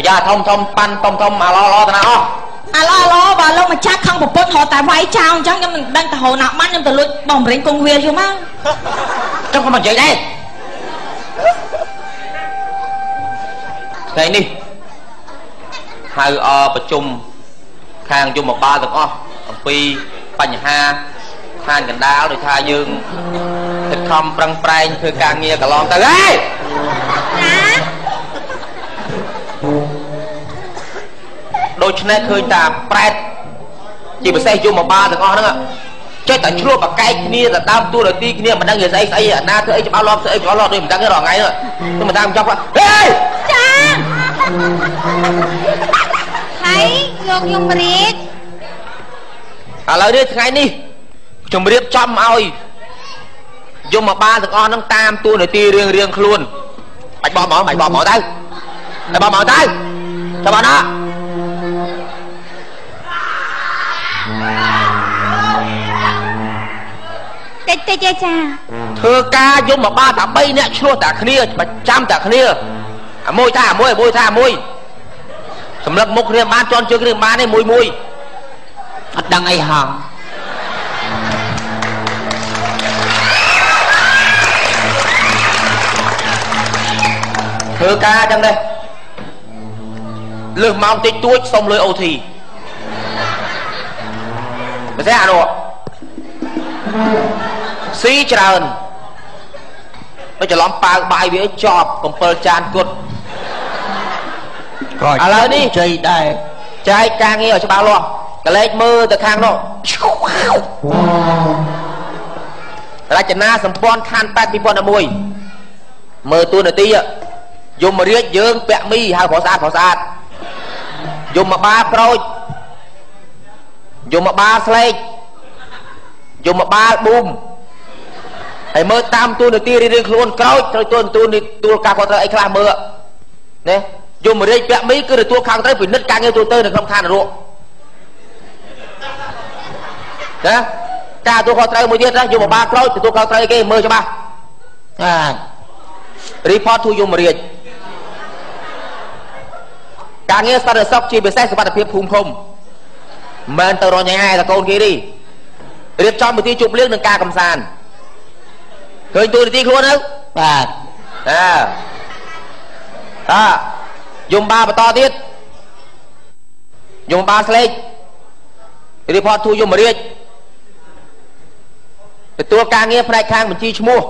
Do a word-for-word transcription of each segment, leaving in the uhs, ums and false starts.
dạ thông thông pan thông thông à lo lo thế nào à lo lo và lâu mà chắc không một bút họ tại váy trao chắc nhưng mình đang tại hồ nào mắt nhưng từ lúc bỏng rỉnh công viên chưa má trong con mặt chạy đây cái đi hai oประชุม khang ជុំមកបាល់ទាំងអស់អំពីបញ្ហាខាងកណ្ដាលដោយថាយើងខិតខំប្រឹងប្រែងធ្វើការងារកន្លងទៅហើយដូច្នេះឃើញតាប្រែតជាពិសេសយមបាលទាំងអស់ហ្នឹងចេះតែឆ្លោះបកែកគ្នាទៅដើមទួលទីគ្នាមិនដឹងនិយាយស្អីស្អីអាណាធ្វើអីច្បាស់លាស់ធ្វើអីច្បាស់លាស់ដូចមិនដឹងទេរាល់ថ្ងៃហ្នឹងទៅមិនតាមចង់ហេចាហើយលោកយមរាជឥឡូវនេះថ្ងៃនេះជំរាបចំឲ្យយមបាលទាំងអស់ហ្នឹងតាមទួលនីតិរៀងរៀងខ្លួនបាច់បោះមកបាច់បោះមកទៅតែបោះមកទៅចាំបានណាតិចតិចទេចាធ្វើការយមបាលតែបីអ្នកឆ្លោះតែគ្នាប្រចាំតែគ្នាអាមួយថាអាមួយមួយថាអាមួយសម្រាប់មុខគ្នាបានជន់ជើងគ្នាបានទេមួយមួយអត់ដឹងអីហងធ្វើការអញ្ចឹងដែរលើសម៉ោងតិចតួចសុំលុយអូធីមិនទេអានោះស៊ីច្រើនទៅច្រឡំប៉ាវបាយវាចប់កំពិលចានគត់ឥឡូវនេះជ័យដែរចែកការងារឲ្យច្បាស់លាស់កលេចមើលទៅខាងនោះរចនាសម្ព័ន្ធខណ្ឌប៉ែតពីរពាន់ដប់មួយមើលតួនាទីយមរាជយើងពាក់មីហៅប្រស្អាតប្រស្អាតយមបាលប្រូចយមបាលស្លេកយមបាលប៊ូមហើយមើលតាមតួនាទីរៀងៗខ្លួនក្រោយត្រូវតួនាទីទួលការគាត់ត្រូវអីខ្លះមើលណាយមរាជពាក់មីគឺទទួលខាងត្រូវពិនិត្យការងារទូទៅនៅក្នុងឋាននរកណាការទទួលខុសត្រូវមួយទៀតណាយមបាលក្រោយទទួលខុសត្រូវគេមើលច្បាស់អា report to យមរាជការងារសន្តិសុខជាពិសេសសុខភាពភូមិឃុំមិនទៅរញ៉ាយតកូនគេទេរៀបចំពិធីជប់លៀងនិងការកំសាន្តឃើញទូនាទីខ្លួនទៅបាទអើអើយមបាលបន្តទៀតយមបាលស្លេក report to យមរាជទទួលការងារផ្នែកខាងបញ្ជីឈ្មោះ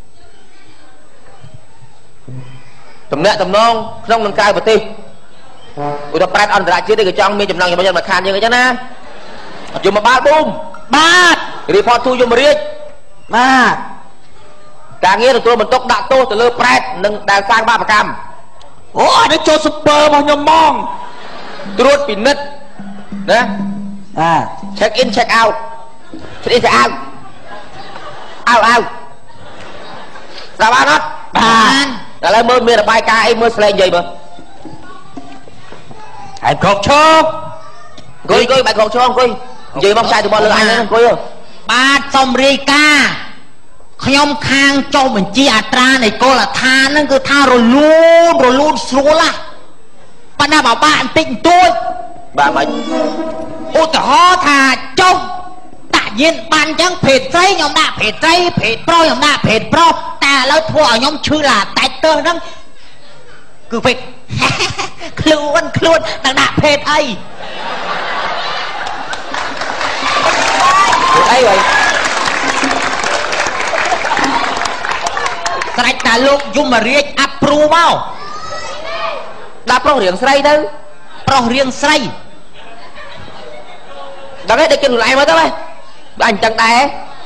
តំណែងតំណងក្នុងនិងក្រៅប្រទេសឧទាហរណ៍ប្រែតអន្តរជាតិទេក៏ចង់មានចំណងចំណុចមួយខានយើងអញ្ចឹងណាយមបាលប៊ូមបាទ report to យមរាជបាទការងារទទួលបន្ទុកដាក់ទោសទៅលើប្រែតនិងដែលសាងបាបកម្មអូអានេះចូលស៊ុប៊ឺរបស់ខ្ញុំហ្មងត្រួតពិនិត្យណាអា check in check out check in check out អោអោស្ដាប់បានអត់បាទឥឡូវមើលមានរបាយការណ៍អីមើលស្លេកនិយាយមើលហើយក្រោកឈប់អង្គុយអង្គុយបែកក្រោកឈប់អង្គុយនិយាយមកចាយទៅមកលើអញហ្នឹងអង្គុយបាទសូមរាយការណ៍ខ្ញុំខាងចុះបញ្ជីអត្រានៃកុលដ្ឋានហ្នឹងគឺថារលូនរលូនស្រួលណាស់ប៉ុន្តែបើបាក់បន្តិចបន្តួចបាទមិនឧទាហរណ៍ថាចុះដាក់យានបានអញ្ចឹងភេទស្រីខ្ញុំដាក់ភេទស្រីភេទប្រុសខ្ញុំដាក់ភេទប្រុសតែឥឡូវធ្វើឲ្យខ្ញុំឈឺឡាតែតើហ្នឹងគឺភេទខ្លួនខ្លួននឹងដាក់ភេទអីអីvậy ស្រេចតាលោកយមរាជអាប់ព្រូមកដាក់ប្រុសរៀងស្រីទៅប្រុសរៀងស្រីដល់នេះដឹកគេលំឯងមកទៅហ៎បើអញ្ចឹងដែរ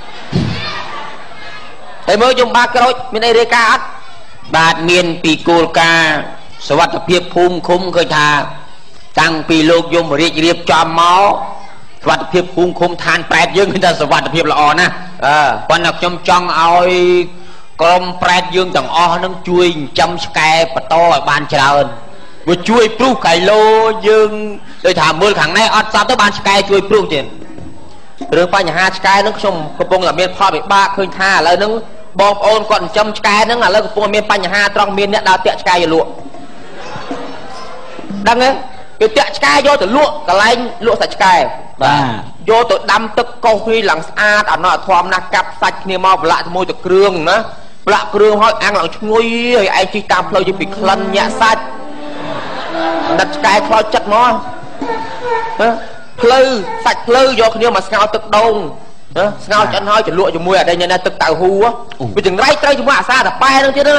តែមើលយមបាលក្រូចមានអីរាយការណ៍អត់បាទមានពីគោលការណ៍សុវត្ថិភាពភូមិឃុំឃើញថាតាំងពីលោកយមរាជរៀបចំមកសុវត្ថិភាពភូមិឃុំឋានប្រែតយើងគឺថាសុវត្ថិភាពល្អណាស់អឺប៉ុន្តែខ្ញុំចង់ឲ្យក្រុមប្រែតយើងទាំងអស់នឹងជួយចិញ្ចឹមឆ្កែបន្តឲ្យបានច្រើនវាជួយព្រុសកៃឡូយើងដូចថាមើលខាងនេះអត់សពទៅបានឆ្កែជួយព្រុសទៀតរឿងបញ្ហាឆ្កែនឹងខ្ញុំកំពុងតែមានផលវិបាកឃើញថាឥឡូវហ្នឹងបងប្អូនគាត់ចិញ្ចឹមឆ្កែហ្នឹងឥឡូវកំពុងមានបញ្ហាត្រង់មានអ្នកដើរតាក់ឆ្កែយកលក់ដឹងទេគេតាក់ឆ្កែយកទៅលក់កន្លែងលក់សាច់ឆ្កែបាទយកទៅដាំទឹកកោសគ្នាឡើងស្អាតអានោះអាធម្មណាស់កាប់សាច់គ្នាមកប្រឡាក់ជាមួយទៅគ្រឿងណាប្រឡាក់គ្រឿងហើយអាំងឡើងឈ្ងុយហើយឯងជិះតាមផ្លូវយកពីក្លិនញាក់សាច់ដាច់ឆ្កែខ្លោចចិត្តមកផ្លូវសាច់ផ្លូវយកគ្នាមកស្ងោរទឹកដូងណាស្ងោរឆ្អិនហើយចលក់ជាមួយអាដេញណាទឹកតៅហ៊ូវាចង្រៃត្រូវជាមួយអាសាតាប៉ែហ្នឹងទៀតណា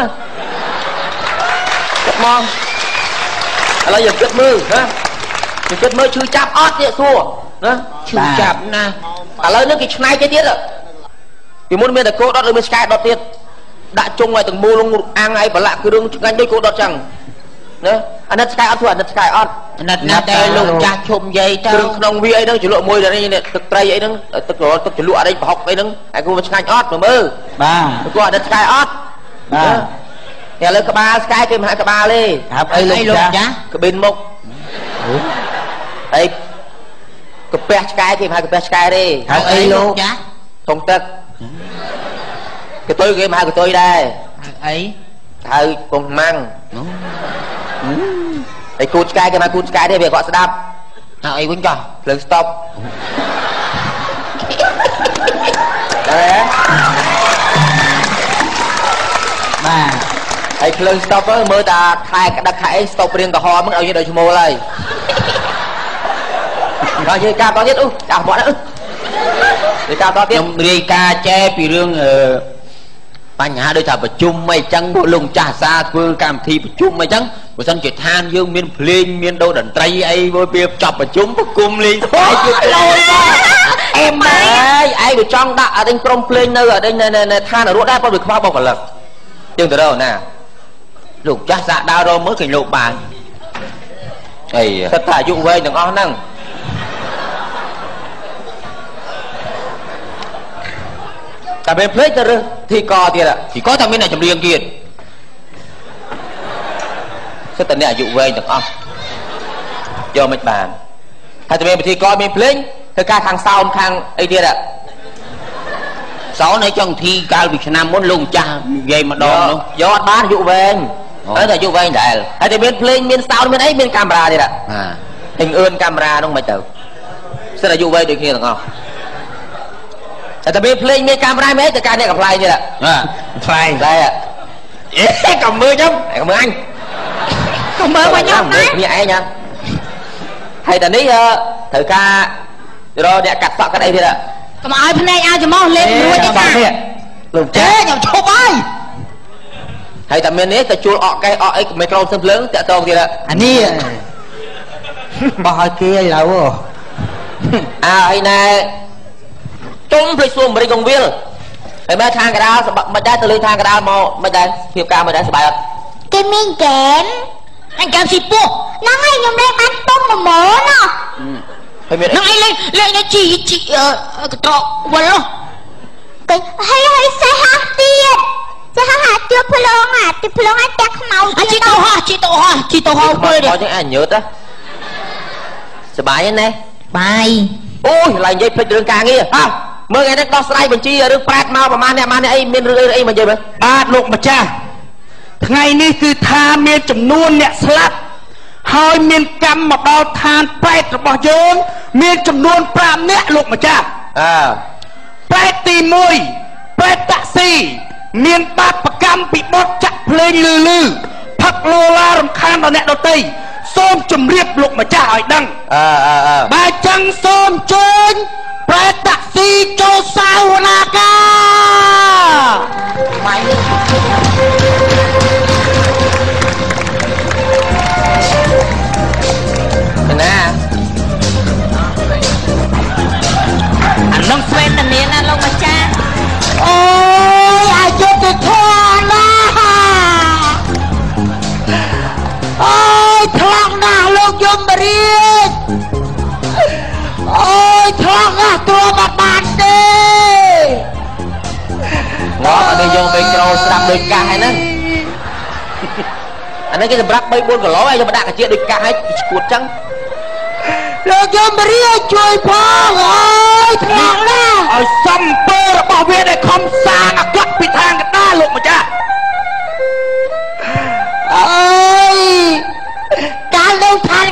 ចិត្តមកឥឡូវយើងគិតមើលណាយើងគិតមើលឈឺចាប់អត់ទៀតសួរណាឈឺចាប់ណាឥឡូវនេះគេឆ្នៃគេទៀតពីមុនមានតែគោដុតឬមានឆ្កែដុតទៀតដាក់ជុងឲ្យទាំងមូលអាំងឲ្យប្រឡាក់គ្រឿងឆ្ងាញ់ដូចគោដុតចឹងណាអាណិតឆ្កែអត់ធ្វើអាណិតឆ្កែអត់អាណិតណាតែលោកចាស់ឈុំយាយទៅគ្រឿងក្នុងវាអីហ្នឹងចលក់មួយនេះទឹកត្រីអីហ្នឹងទឹកទឹកចលក់អីប្រហុកអីហ្នឹងហើយគូឆ្ងាញ់អត់មើលបាទគូអាណិតឆ្កែអត់បាទតែលើក្បាលឆ្កែគេមិនហៅក្បាលទេហៅអីលោកចាស់ក្បិនមុខអីកាពះឆ្កែគេមិនហៅកាពះឆ្កែទេហៅអីលោកចាស់ធំទឹកកតុយគេមិនហៅកតុយដែរហៅអីហៅកុំម៉ាំងហើយគូឆ្កែគេមកគូឆ្កែទេវាគាត់ស្ដាប់ហៅអីវិញចោះភ្លើងស្តុបអេបាទហើយភ្លើងស្តុបទៅមើលតាខែក្តឹកខែអីស្តុបរៀងក្រហមហ្នឹងឲ្យយើងដល់ឈ្មោលហើយដល់និយាយការតទៀតអូចាស់បាត់អឺនិយាយការតទៀតខ្ញុំរាយការណ៍ចែពីរឿងអឺបញ្ហាដូចថាប្រជុំអីចឹងពួកលោកចាស់សាធ្វើកម្មវិធីប្រជុំអីចឹងបើសិនជាឋានយើងមានភ្លេងមានដូរតន្ត្រីអីមួយពេលចប់ប្រជុំប្រគំលេងសប្បាយជួយអេម៉ែឯងវាចង់ដាក់អត់ឯងក្រុមភ្លេងនៅអត់ឯងនៅឋានរត់ដែរប៉ុន្តែវាខ្វះបុគ្គលិកយើងទៅរកណាលោកចាស់សាដើររកមើលឃើញលោកបានអីគិតថាអាយុវែងទាំងអស់ហ្នឹងតែពេលភ្លេចទៅរើសធីកទៀតធីកតែមានតែចម្រៀងទៀតសិតតែអ្នកអាយុវែងទាំងអស់យកមិនបានហើយតែមានពិធីកមានភ្លេងធ្វើការខាងសោនខាងអីទៀតសោនឲ្យចង់ធីកាលពីឆ្នាំមុនលោកចាស់និយាយម្ដងនោះយកអត់បានអាយុវែងហើយតែអាយុវែងដែរហើយតែមានភ្លេងមានសោនមានអីមានកាមេរ៉ាទៀតអឺអឿនកាមេរ៉ានោះមិនទៅសិតអាយុវែងដូចគ្នាទាំងអស់តែតែពេលភ្លេងមានកាមេរ៉ាមែនតែការអ្នកកំ pl ទៀតហ៎ pl ដែរអេកុំមើលខ្ញុំកុំមើលអញកុំមើលមកខ្ញុំណានេះឯងហ៎ហើយតែនេះត្រូវការរកអ្នកកាត់សក់កាត់អីទៀតហ៎កុំឲ្យភ្នែកឲ្យច្រមុះលេបរួចទេណាលោកចេខ្ញុំឈប់ហើយហើយតែមាននេះទៅជួលអកកេះអកអីមីក្រូសឹមភ្លើងតាក់តងទៀតហ៎អានេះបោះឲ្យគេឲ្យឡៅអើអីណែជុំភ្លេចសួរម្រិចកងវាលហើយមើលខាងកដាលមិនដែរទៅលើខាងកដាលមកមិនដែរភាពការមិនដែរសบายអត់គេមានហ្គេមអញកែមស៊ីពោះហ្នឹងហើយខ្ញុំលេងបានពុំល្មមណោះហើយមានហ្នឹងឯងលេងលេងនៅជីជីកត្រកវល់ទៅហើយហើយសេះហោះទៀតសេះហោះហាជួភ្លងអាទីភ្លងឲ្យតាក់ខ្មៅអាជីតោហោះជីតោហោះជីតោហោះពេលនេះអញ្ចឹងអញញើតសบายណាបាយអូយឡើយនិយាយភ្លេចរឿងការងារហ៎មើលថ្ងៃនេះដោះស្រាយបញ្ជីរឿងប្រែតមកប្រហែលអ្នកម៉ានអ្នកអីមានរឿងអីមកនិយាយមើលបាទលោកម្ចាស់ថ្ងៃនេះគឺថាមានចំនួនអ្នកស្លាប់ហើយមានកម្មមកដល់ឋានប្រែតរបស់យើងមានចំនួនប្រាំនាក់លោកម្ចាស់អើប្រែតទីមួយប្រែតតាក់ស៊ីមានបាបកម្មពីបទចាក់ភ្លេងលឺលឺផឹកឡូឡារំខានដល់អ្នកដទៃសូមជម្រាបលោកម្ចាស់ឲ្យដឹងអើអើអើបើចឹងសូមជើញប្រែតតាក់ស៊ីចូលសាវនាកាម៉ៃណាអានោះស្វេតនាណាលោកម្ចាស់អូយអាយុទៅធំណាអូយថ្លង់ណាស់លោកយមរាជអូយថ្លង់ណាស់ទួមកបានទេងក់តែយកទៅក្រោស្ដាប់ដូចកាសហើយហ្នឹងអានេះគេសម្រាប់បីបួនគីឡូហើយយកមកដាក់កាជាដូចកាសហើយឈួតចឹងលោកយមរាជជួយផងអូយថ្លង់ណាស់ឲ្យសំពើរបស់វាដែលខំសាងអាក្រក់ពីខាងកណ្ដាលលោកម្ចាស់អើយកាលនៅឋាន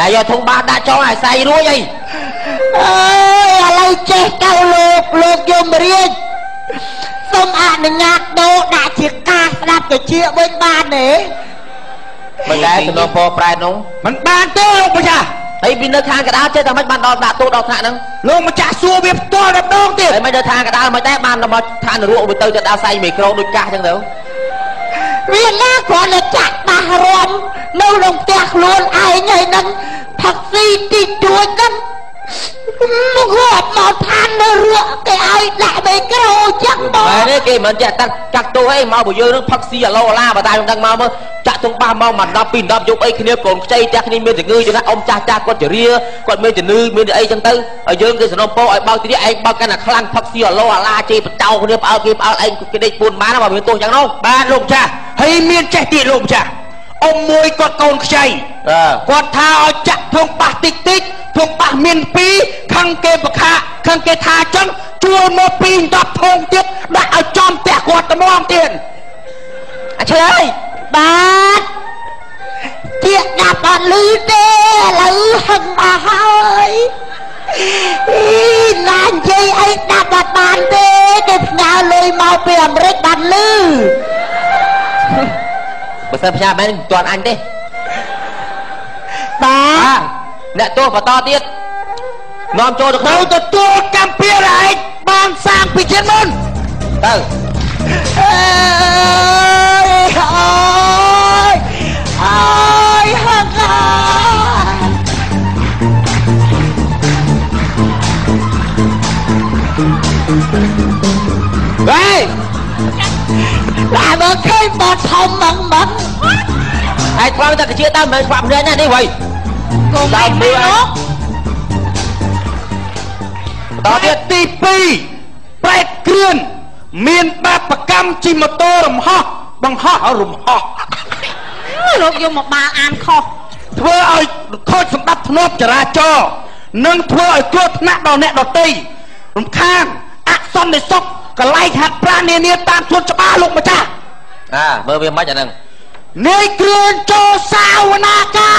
តែយកធុងបាដាក់ចោលឲ្យសាយរួចអីអើយឥឡូវចេះកៅលោកលោកយមរាជសូមអនុញ្ញាតដោដាក់ជាការស្ដាប់ទៅជាវិញបានទេមិនដែរសំណងពោប្រែតនោះមិនបានទេលោកម្ចាស់ហើយពីនៅខាងកដាលចេះតែមិនបានដល់ដាក់ទូដល់ថ្នាក់ហ្នឹងលោកម្ចាស់សួរវាផ្ទាល់តែម្ដងទៀតហើយមិននៅខាងកដាលមិនដែរបានមកឋាននរកទៅទៅដល់សាយមីក្រូដូចកាសចឹងទៅវាណាគ្រាន់តែចាក់បាសរំនៅក្នុងផ្ទះខ្លួនឯងហើយនឹងផឹកស៊ីទីទួចហ្នឹងមករាប់មកឋាននរកគេឲ្យដាក់មីក្រូចឹងបងបែរនេះគេមិនចេះតាកាក់ទោសអីមកបើយើងនឹងផឹកស៊ីអាឡូអាឡាបើតែខ្ញុំដឹងមកមើលចាក់ទងបាសមកមកដល់ពីដល់យកអីគ្នាកូនខ្ចីផ្ទះគ្នាមានជំងឺចឹងណាអ៊ំចាស់ចាស់គាត់ជារាគាត់មានជំងឺមានអីចឹងទៅហើយយើងគេសំណពោឲ្យបើកទីនេះឯងបើកកាន់តែខ្លាំងផឹកស៊ីអាឡូអាឡាជេរបតោគ្នាផ្អើលគេផ្អើលឯងគេដេកពួនបានបើមានទោសចឹងនោះបាទលោកចាស់ហើយមានចេះទៀតលោកចាស់អ៊ំមួយគាត់កូនខ្ចីគាត់ថាឲ្យចាក់ធុងបាសតិចតិចធុងបាសមានពីរខឹងគេបខាខឹងគេថាចឹងជួលមកពីរដប់ធុងទៀតដាក់ឲ្យចំផ្ទះគាត់ត្មងទៀតអឆ្លើយបាទជាដាក់អត់លឺទេឥឡូវហឹងមកហើយអីណានិយាយអីដាក់បាត់បានទេគេផ្ញើលុយមកពីអាមេរិកបានលឺបើសិនផ្ញើបែបនេះមិនទាន់អញទេបាទអ្នកទោសបន្តទៀតនាំចូលទៅក្នុងទទួលកម្មពីរឯងបានសាងពីជាតិមុនទៅអើយអើយអើយហង្កាហេដាក់មកឃើញបត់ធំហ្នឹងមកឯខ្លាំងតែកជាដើមមិនស្វាប់គ្នាណានេះវ៉ៃកុំដើមមើលអតទៀតទីពីរប្រែតគ្រឿនមានបាបកម្មជិះម៉ូតូរំហោះបង្ហោះរំហោះលោកយកមកបាល់អានខុសធ្វើឲ្យខូចសម្ដាប់ធ្នាប់ចរាចរណ៍និងធ្វើឲ្យគ្រោះថ្នាក់ដល់អ្នកដទៃរំខានអសន្តិសុខកន្លែងហាត់ប្រាណនានាតាមសួនច្បារលោកម្ចាស់អាមើលវាមិនអាហ្នឹងនាយគ្រឿនចូលសាវនាកា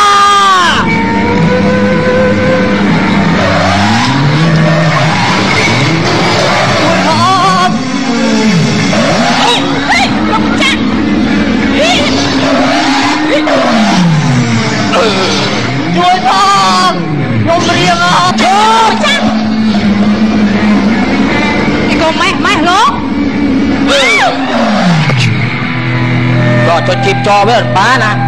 ជួយផងខ្ញុំរៀងអត់ជួយចាស់អីកុំម៉េះម៉េះលោកក៏ចុចជីបចោវាអត់បានណា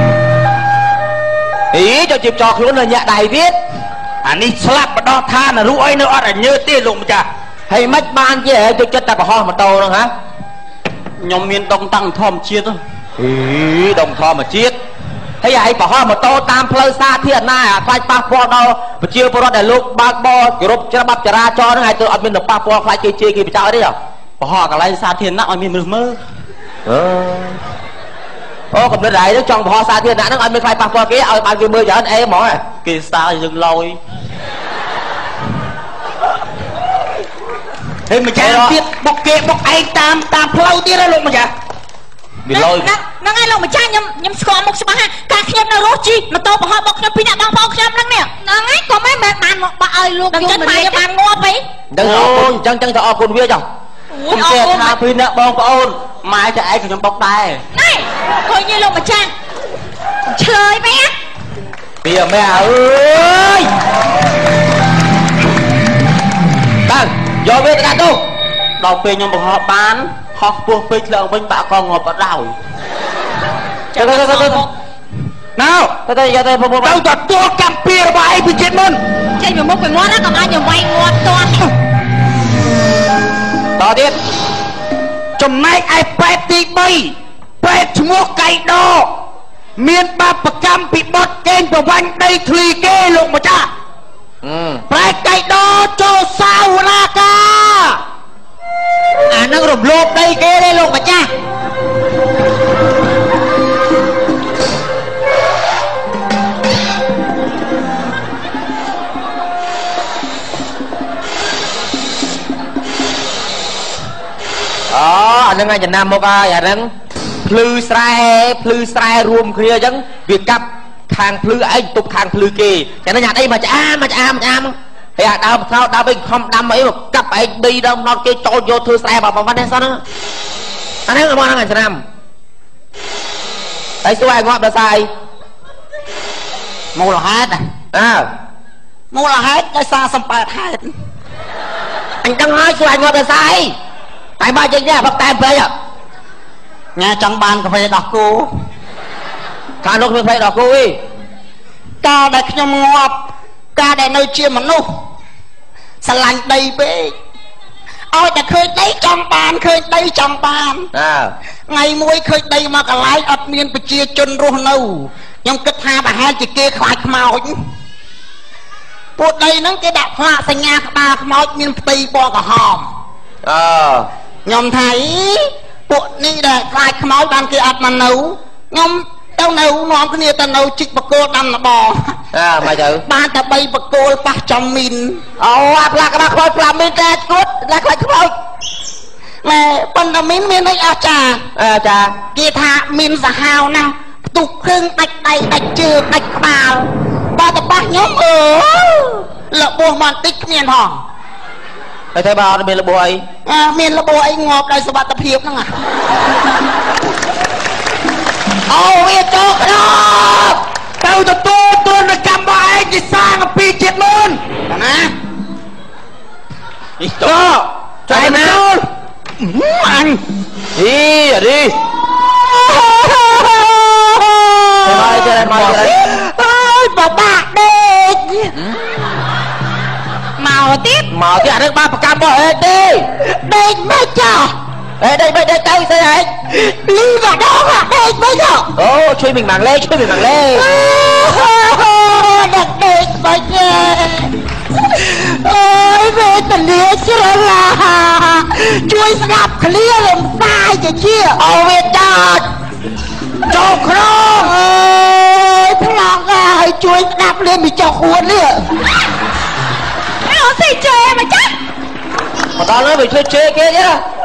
អីចុចជីបចោខ្លួននៅញាក់ដៃទៀតអានេះស្លាប់បដោះឋាននរុអីនៅអត់ឲ្យញើទេលោកម្ចាស់ហើយមិនបានជាទៅចិត្តតែកុហកម៉ូតូហ្នឹងហ៎ខ្ញុំមានដងតាំងធម្មជាតិអីដងធម្មជាតិហើយឯងបរហោះម៉ូតូតាមផ្លូវសាធារណៈខ្លាចប៉ះពាល់ដល់ប្រជាពលរដ្ឋដែលលោកបើកបរគោរពច្បាប់ចរាចរណ៍ហ្នឹងហើយទៅអត់មានប៉ះពាល់ខ្លាចគេជេរគេបចោលទេបរហោះកន្លែងសាធារណៈឲ្យមានមនុស្សមើលអឺអូកំណត់ឯងហ្នឹងចង់បរហោះសាធារណៈហ្នឹងឲ្យមានខ្លាចប៉ះពាល់គេឲ្យបានគេមើលច្រើនអេហ្មងគេស្ដារយើងឡយហើយម្ចាស់ទៀតបុកគេបុកឯងតាមតាមផ្លូវទៀតណាលោកម្ចាស់វាលយហ្នឹងហើយលោកម្ចាស់ខ្ញុំខ្ញុំស្គាល់មុខច្បាស់ហើយការខ្ញុំនៅរស់ជីម៉ូតូបរហោះបុកខ្ញុំពីអ្នកបងប្អូនខ្ញុំហ្នឹងនេះហ្នឹងហើយក៏មិនមែនបានមកបាក់ឲ្យលោកយំមិនបានងាប់អីដឹងអរគុណអញ្ចឹងចឹងទៅអរគុណវាចុះខ្ញុំគេថាពីអ្នកបងប្អូនម៉ែតែឯងខ្ញុំបុកដែរណែឃើញទេលោកម្ចាស់ឆ្លើយមែនពីម៉ែអើយបានយកវាទៅដាក់ទូដល់ពេលខ្ញុំបង្ហោះបានហោះពោះពេកឡើងវិញបាក់កងងាប់អត់ដោយទៅទៅទៅទៅណៅទៅទៅយកទៅពុំទៅទទួលកម្មពីរបស់ឯងពីជាតិមុនចេញពីមុខពីមាត់ណាកុំឲ្យខ្ញុំវាយងាត់ទាន់តទៀតចំណែកឯប៉ែតទីបីប៉ែតឈ្មោះកៃដោមានបាបកម្មពីបត់កេងប្រវាញ់ដីធ្លីគេលោកម្ចាស់ប៉ែតកៃដោចូលសាវនាកាអានឹងរំលោភដីគេទេលោកម្ចាស់អូអានឹងចំណាំមកហើយអានឹងភ្លឺស្រែភ្លឺស្រែរួមគ្នាអញ្ចឹងវាកាប់ខាងភ្លឺឯងទប់ខាងភ្លឺគេតែញ៉ាំអីមកឆ្អាមកឆ្អាមកឆ្អាមហើយអាដើមថោដើមអីខំដាំអីមកកាប់ឯងដីដើមណត់គេចូលយកធ្វើស្រែបើប៉ុណ្ណេះសិនហ្នឹងអានេះមកហ្នឹងឆ្នាំហើយសួរឲ្យងាប់ដល់ស្អីមូលហេតុអើមូលហេតុដោយសារសំប៉ែតហេតុអញដឹងហើយសួរឲ្យងាប់ដល់ស្អីតែបើចេញនេះផឹកតែពេកញ៉ាចង់បានកាហ្វេដោះគោកាលនោះមានកាហ្វេដោះគោឯងកាលដែលខ្ញុំងាប់កាលដែលនៅជាមនុស្សស្រឡាញ់ដីពេកឲ្យតែឃើញដីចង់បានឃើញដីចង់បានអើថ្ងៃមួយឃើញដីមកកន្លែងអត់មានប្រជាជនរស់នៅខ្ញុំគិតថាប្រហែលជាគេខ្លាចខ្មោចពួកដីហ្នឹងគេដាក់ផ្លាកសញ្ញាក្បាលខ្មោចមានផ្ទៃពណ៌ក្រហមអើខ្ញុំថាអីពួកនេះដែលខ្លាចខ្មោចបានគេអត់មកនៅខ្ញុំទៅនៅនាំគ្នាទៅនៅជីកបកគោលដាំណបអើមកទៅបានតែបីបកគោលប៉ះចំមីនអូអាផ្លាកក្បាលខ្មោចផ្លាកមីនតែស្គួតតែខ្លាចខ្មោចម៉ែប៉ុន្តែមីនមានអីអស្ចារ្យអើចាគេថាមីនសាហាវណាស់ផ្ទុះគ្រឿងដាច់ដៃដាច់ជើងដាច់ក្បាលបើតែប៉ះខ្ញុំអឺលបោះមកតិចគ្មានហងហើយតែបើអត់មានលបោះអីអើមានលបោះអីងាប់ដោយសុវត្ថិភាពហ្នឹងអូវាចូលក្នុងទៅទទួលទនកម្មរបស់ឯងជាសាងអំពីជាតិមុនណាអ៊ីតូចែណាអញអីរីហើយចេះមកអើយបបាក់ដេកមកទៀតមកទៀតអានេះបានប្រកម្មរបស់ឯងទេដេកមិនចោះអេដេកមិនដេកទៅស្អីហែកលីម្ដងដេកមិនចោះអូជួយមីងម៉ាំងលេជួយមីងម៉ាំងលេដឹកដេកបាច់អូយវេទនាជ្រឡាជួយស្ដាប់ឃ្លាលំសាយជាជាអូវាចាត់ចូលក្នុងអើយផ្លង់ហើយជួយស្ដាប់លេពីចុះខួននេះអើសិជេមកចាស់មកដល់ហើយវាជួយជេគេទេ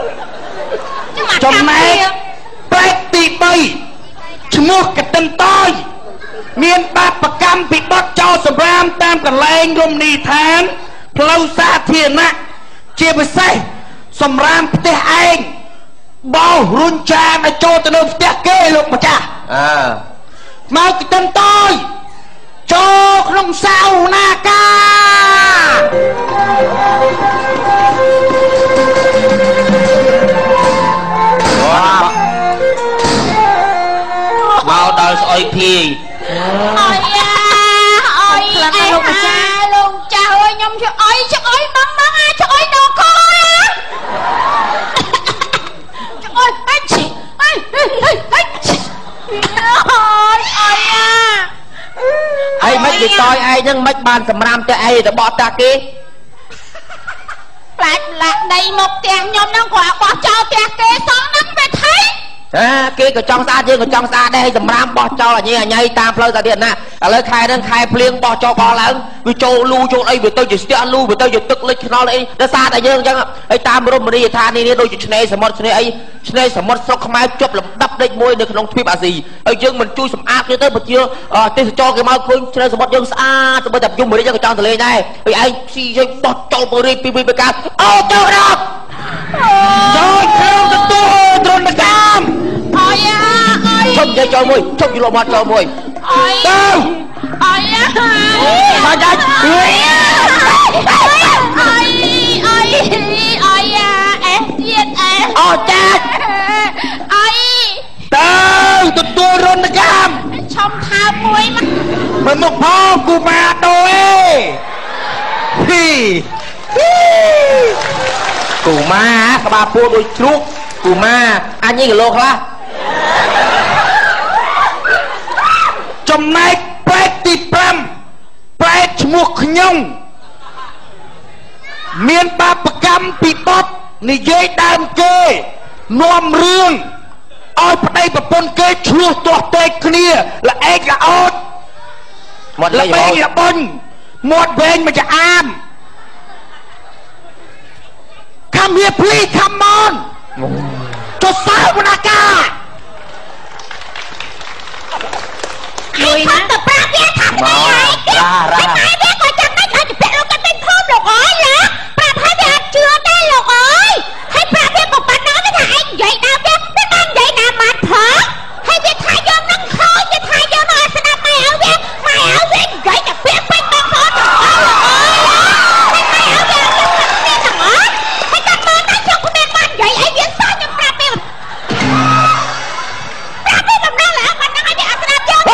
ចំណែកប្រែកទីបីឈ្មោះកតិនតយមានបាបកម្មពីបទចោលសម្រាមតាមកន្លែងរមណីយដ្ឋានផ្លូវសាធារណៈជាពិសេសសម្រាមផ្ទះឯងបោរុញចានឲ្យចូលទៅនៅផ្ទះគេលោកម្ចាស់អើមកកតិនតយចូលក្នុងសាវនាកាមកដល់ស្អុយភាយអើយអើយអេលោកចាស់លោកចាស់អើយខ្ញុំជួយអុយជួយអុយបងបងអាជួយអុយដល់កូនជួយអុយអីឈីអីអីអីឈីអើយអើយអាអីមិនគេតយឯងហ្នឹងមិនបានសម្រាមតែឯងទៅបោះតាគេផ្លាច់លាក់ដីមកផ្ទះខ្ញុំហ្នឹងគាត់បោះចោលផ្ទះគេសងហ្នឹងវាថៃអាគេក៏ចង់ស្អាតយើងក៏ចង់ស្អាតដែរសម្រាមបោះចោលអញអញតាមផ្លូវតាទៀតណាឥឡូវខែហ្នឹងខែភ្លៀងបោះចោលបោះឡើងវាចូលលូចូលអីវាទៅជាស្ទះលូវាទៅជាទឹកលិចខ្នល់អីដល់សារតែយើងអញ្ចឹងហើយតាមរមណីយដ្ឋាននេះដូចជាឆ្នេរសមុទ្រឆ្នេរអីឆ្នេរសមុទ្រស្រុកខ្មែរជាប់លំដាប់លេខមួយនៅក្នុងទ្វីបអាស៊ីហើយយើងមិនជួយសម្អាតគេទៅបើជាទេសចរគេមកឃើញឆ្នេរសមុទ្រយើងស្អាតទៅបើតែយមរាជយើងក៏ចង់ទៅលេងដែរហើយឯងស៊ីយើងបោះចោលពរិយពីពីកាអូចូលដល់ចូលក្នុងទទួលទ្រនកម្មអើយអើយជុំនិយាយចូលមួយជុំយល់មកចូលមួយអើយទៅអើយមកចាច់អើយអើយអើយអើយអេទៀតអេអូចាច់អើយទៅទទួលរនកម្មឆំថើបមួយមកមើលមុខផងគូម៉ាដូអេហ៊ីគូម៉ាក្បាលពោះដូចជ្រូកគូម៉ាអញនេះគីឡូខ្លះចំណែកប្រែកទីប្រាំប្រែកឈ្មោះខ្ញុំមានបាបកម្មពីបទនិយាយដើមគេនាំរឿងឲ្យប្តីប្រពន្ធគេឆ្លោះទាស់ទែកគ្នាល្អែកល្អោចមាត់ល្បែងល្បន់មាត់វែងមកចាអាម Come here please come on ចុះសាវនាកាលុយណាតែប្រារ៉ារ៉ាតែវាក៏ចាំមិនឲ្យទៅពាក់លោកកាន់មានធំលោកអើយឡាប្រាប់ហើយវាអត់ជឿទេលោកអើយហើយប្រាប់វាក៏ប៉ុណ្ណឹងថាឯងនិយាយដល់វាមិនបាននិយាយណាមកផងហើយវាថាយកនឹងខូចវាថាយកនឹងឲ្យស្ដាប់ម៉ែឲ្យវាម៉ែឲ្យវានិយាយតែពាក្យពេចន៍បងប្អូនទាំងអស់លោកអើយហើយម៉ែឲ្យវាយកគ្នាទាំងអស់ហើយតែមើលតែចុះគ្មានបាននិយាយអីវាសោះខ្ញុំប្រាប់វាប្រាប់វាដំណឹងឡើយប៉ុណ្ណឹងឲ្យវាអត់ស្ដាប់យក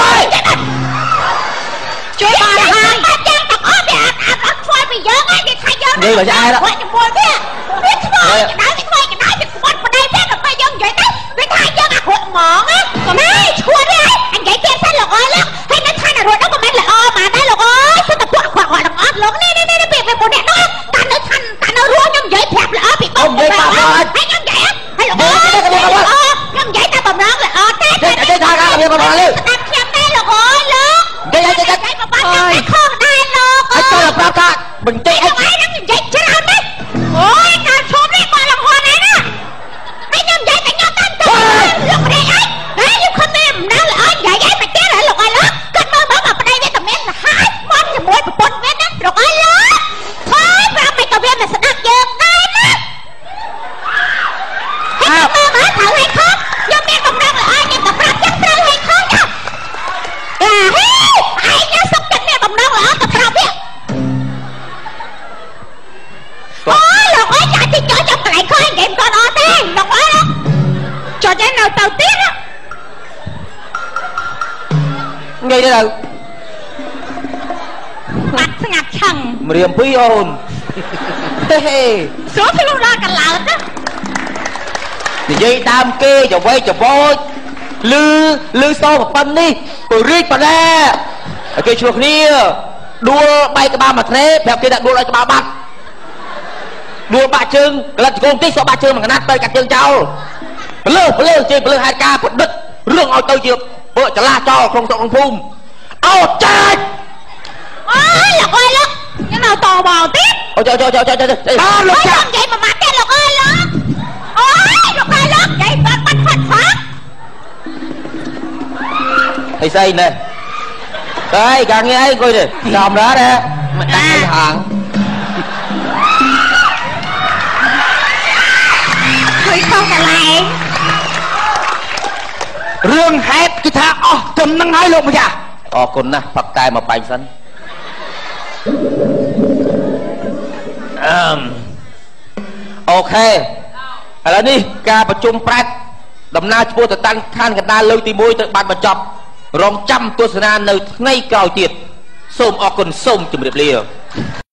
ជួយបានហើយតែទាំងទាំងអស់វាអត់អត់អត់ខ្វល់ពីយើងឯងវាថាយកនេះបើឆ្អែតហ្នឹងជាមួយវាវាខ្វល់កណ្ដៅវាខ្វល់កណ្ដៅវាខ្វល់ប្តីវាដល់ពេលយើងនិយាយទៅវាថាយើងអាក្រក់ហ្មងណាកុំឲ្យឈួតទេអញនិយាយទៀតសិនលោកអើយលោកហើយនៅឋានៈរួចនោះក៏មិនល្អមកដែរលោកអើយសិតតែពួកខ្វល់ខ្វល់ទាំងអស់លោកនេះនេះនេះពេលពេលពួកអ្នកនោះតានៅឋានតានៅរួចខ្ញុំនិយាយប្រាប់ល្អពីបងនិយាយប្រាប់ហើយខ្ញុំនិយាយហើយលោកអើយខ្ញុំនិយាយតែបំរងល្អទេតែតែថាការវាបំរងលើស្ដាប់ខ្ញុំទេលោកអើយលោកនិយាយតែតែក៏បានខ្ញុំខុសដែរលោកអើយចូលប្រាប់ថាបន្តិចអីហ្នឹងនិយាយច្រើនណាស់អូយការឈប់នេះបើលំហនេះណាហើយខ្ញុំនិយាយតែខ្ញុំតាមទៅលោកប្តីអីហើយខ្ញុំខំតែម្ដងល្អនិយាយអីមិនទៀតហើយលោកអើយលោកគាត់មើលមើលមកប្តីវាតែមានលហើយស្មន់ជាមួយប្រពន្ធវាណាលោកអើយលោកហើយប្រាប់មិនក៏វាមិនស្ដាប់យើងដែរណាហើយមើលមើលត្រូវឲ្យខំខ្ញុំមានបំណងល្អខ្ញុំតែប្រាប់ចឹងត្រូវឲ្យខំណាអាហេឯងសុកចិត្តមានបំណងល្អតែប្រាប់វាអូយលោកអើយចាទីចុចចាប់កន្លែងខ້ອຍនិយាយមិនគាត់អត់ទេលោកអើយចុចឯនៅទៅទៀតងាយទៅបាត់ស្ងាត់ឆឹងម្រាមពីអូនហេហេស្រួលឆ្លុះដល់កន្លោតណានិយាយដើមគេចវៃចវោចលឺលឺសោប៉ុណ្នេះពរីកប៉ុណ្ណាឲ្យគេឆ្លោះគ្នាដួលបែកក្បាលមួយធ្នេប្រាប់គេថាដួលឲ្យក្បាលបាត់ដួលបាក់ជើងក្លិតជង្គង់តិចសោះបាក់ជើងមួយកណាត់ទៅកាត់ជើងចោលពលឺពលឺជិះពលឺហេតុការប្រឌិតរឿងឲ្យទៅជាពួកចលាចោលក្នុងស្រុកក្នុងភូមិអោចាច់អូយលោកអើយលោកខ្ញុំនៅតបងទៀតអូចោចោចោចោចោដល់លោកចាច់និយាយមួយម៉ាត់ទៀតលោកអើយលោកអូយលោកអើយលោកនិយាយបាត់បាត់ផាត់ផាត់អីស្អីណែអីការងារអីអង្គុយទេចំរ៉ាទេមិនដាក់អីហាងឃើញខុសកន្លែងរឿងហេតុគឺថាអស់ចំនឹងហើយលោកម្ចាស់អរគុណណាស់ផឹកតែមកបាញ់សិនអឺមអូខេឥឡូវនេះការប្រជុំប្រែតដំណើរឆ្ពោះទៅតាំងឋានកណ្ដាលលើកទីមួយត្រូវបានបញ្ចប់រងចាំទស្សនានៅថ្ងៃក្រោយទៀតសូមអរគុណសូមជម្រាបលា